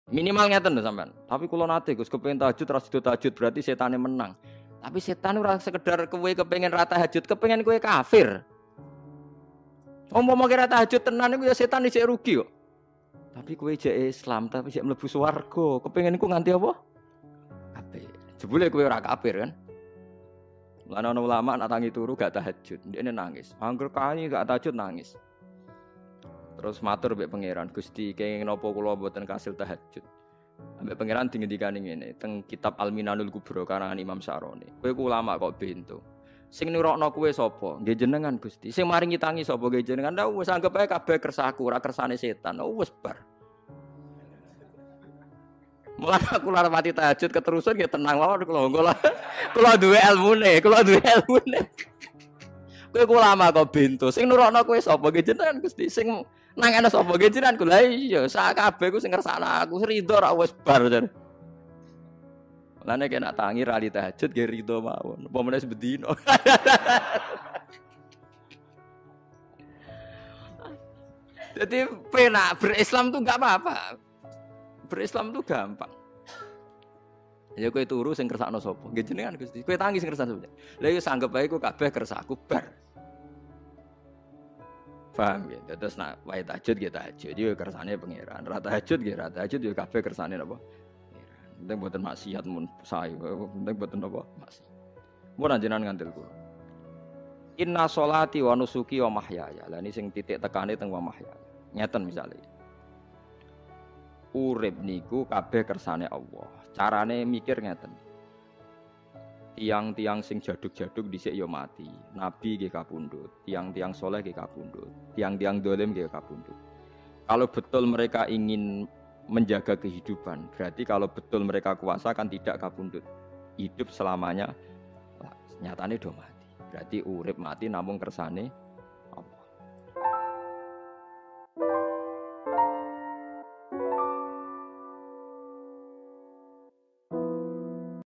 Minimal ngeten lho sampean. Tapi kula nate Gus kepengin tahajud ra sido tahajud berarti setane menang. Tapi setan ora sekedar kowe kepengin ra tahajud, kepengin kowe kafir. Umpama kira tahajud tenan iku ya setan isih rugi kok. Tapi kowe jek Islam, tapi jek mlebu swarga, kepengin iku nganti apa? Kafir. Jebule kowe ora kafir kan? Lan ana ulama nak tangi turu gak tahajud, ndekne nangis. Angger kae gak tahajud nangis. Terus matur mbek pangeran, Gusti kenging napa kula mboten kasil tahajud. Ambek pangeran dingendikani ngene, teng kitab Al-Minanul Kubra karangan Imam Syaroni. Kowe ku ulama kok bento. Sing nurokno kowe sapa? Nggih jenengan Gusti. Sing maringi tangi sapa nggih jenengan? Lah wis anggap ae kabeh kersaku, ora kersane setan. Wis bar. Mulane aku lara mati tahajud keterusan nggih tenang mawon kula. Kula duwe ilmune, Kowe ku ulama kok bento. Sing nurokno kowe sapa nggih jenengan Gusti? Sing nang ana sapa nggih jenengan kula iya sak kabeh ku sing ngersakno aku rido ra wis bar jar. Lane kena tangi ra li tahajud nggih rido mawon. Apa meneh sebedino. Jadi penak berislam tuh enggak apa-apa. Berislam tuh gampang. Ya kowe turu sing kersakno sapa? Nggih jenengan Gusti. Kowe tangi sing kersakno sapa? Lah ya sanggep ae ku kabeh kersaku bar. Paham ya? Terus nak wae tahajud nggih tahajud yo kersane pangeran. Ra tahajud nggih ra tahajud yo kabeh kersane napa? Pangeran. Penting mboten maksiat mun sae. Penting mboten napa? Maksiat. Mun anjenan ngandel kula. Inna sholati wa nusuki wa mahyaya. Lah ini sing titik tekane teng wa mahyaya. Ngeten misale. Urip niku kabeh kersane Allah. Carane mikir ngeten. Tiang-tiang sing jaduk-jaduk dhisik ya mati. Nabi nggih kapundhut, tiang-tiang soleh nggih kapundhut, tiang-tiang dolim nggih kapundhut. Kalau betul mereka ingin menjaga kehidupan, berarti kalau betul mereka kuasa kan tidak kapundhut. Hidup selamanya nyatane do mati. Berarti urip mati namung kersane